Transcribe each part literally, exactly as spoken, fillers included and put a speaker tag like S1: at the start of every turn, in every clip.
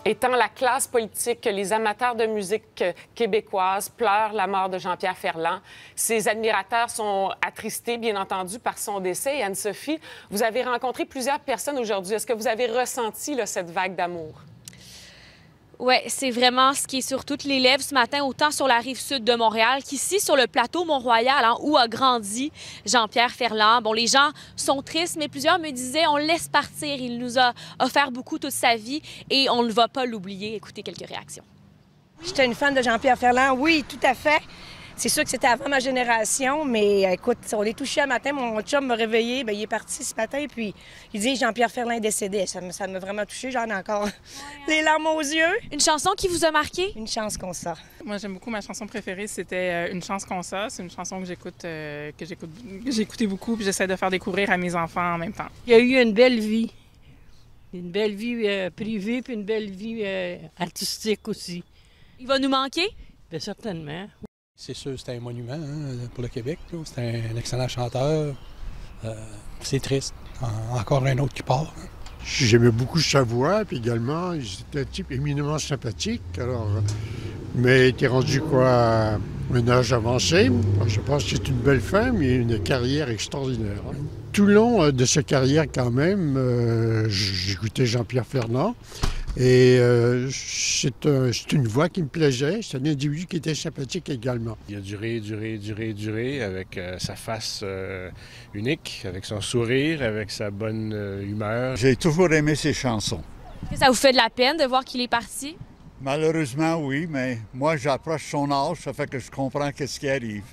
S1: Et tant la classe politique que les amateurs de musique québécoise pleurent la mort de Jean-Pierre Ferland. Ses admirateurs sont attristés, bien entendu, par son décès. Et Anne-Sophie, vous avez rencontré plusieurs personnes aujourd'hui. Est-ce que vous avez ressenti là, cette vague d'amour?
S2: Oui, c'est vraiment ce qui est sur toutes les lèvres ce matin, autant sur la rive sud de Montréal qu'ici sur le plateau Mont-Royal, hein, où a grandi Jean-Pierre Ferland. Bon, les gens sont tristes, mais plusieurs me disaient on le laisse partir. Il nous a offert beaucoup toute sa vie et on ne va pas l'oublier. Écoutez quelques réactions.
S3: J'étais une fan de Jean-Pierre Ferland, oui, tout à fait. C'est sûr que c'était avant ma génération, mais écoute, on est touché un matin. Mon chum m'a réveillé, bien, il est parti ce matin, puis il dit Jean-Pierre Ferland est décédé. Ça m'a vraiment touché, j'en ai encore les larmes aux yeux.
S2: Une chanson qui vous a marqué?
S3: Une chance qu'on ça.
S4: Moi, j'aime beaucoup ma chanson préférée, c'était Une chance qu'on ça. C'est une chanson que j'écoute, euh, que j'écoute, que j'ai écoutée beaucoup, puis j'essaie de faire découvrir à mes enfants en même temps.
S5: Il a eu une belle vie, une belle vie euh, privée, puis une belle vie euh, artistique aussi.
S2: Il va nous manquer?
S5: Bien, certainement.
S6: C'est sûr, c'était un monument hein, pour le Québec. C'était un excellent chanteur. Euh, c'est triste. En, encore un autre qui part. Hein.
S7: J'aimais beaucoup sa voix, puis également, c'était un type éminemment sympathique. Alors, mais il était rendu quoi, à un âge avancé. Alors, je pense que c'est une belle femme et une carrière extraordinaire. Hein. Tout le long de sa carrière, quand même, euh, j'écoutais Jean-Pierre Ferland. Et euh, c'est un, une voix qui me plaisait. C'est un individu qui était sympathique également.
S8: Il a duré, duré, duré, duré avec euh, sa face euh, unique, avec son sourire, avec sa bonne euh, humeur.
S9: J'ai toujours aimé ses chansons.
S2: Est-ce que ça vous fait de la peine de voir qu'il est parti?
S9: Malheureusement, oui, mais moi, j'approche son âge, ça fait que je comprends qu'est-ce qui arrive.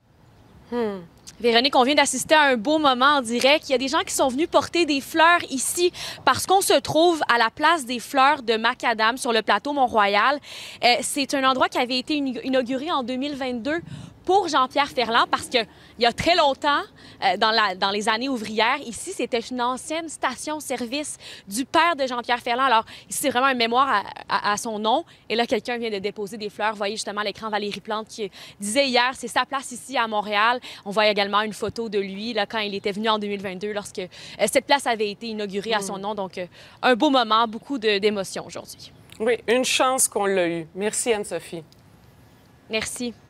S2: Hmm. Véronique, on vient d'assister à un beau moment en direct. Il y a des gens qui sont venus porter des fleurs ici parce qu'on se trouve à la place des fleurs de Macadam sur le plateau Mont-Royal. Euh, c'est un endroit qui avait été inauguré en deux mille vingt-deux pour Jean-Pierre Ferland parce qu'il y a très longtemps, euh, dans, la, dans les années ouvrières, ici, c'était une ancienne station-service du père de Jean-Pierre Ferland. Alors, ici, c'est vraiment un mémoire à, à, à son nom. Et là, quelqu'un vient de déposer des fleurs. Vous voyez justement à l'écran Valérie Plante qui disait hier, c'est sa place ici à Montréal. On voit également une photo de lui là, quand il était venu en deux mille vingt-deux, lorsque euh, cette place avait été inaugurée mmh. à son nom. Donc, euh, un beau moment, beaucoup d'émotions aujourd'hui.
S1: Oui, une chance qu'on l'a eu. Merci Anne-Sophie.
S2: Merci.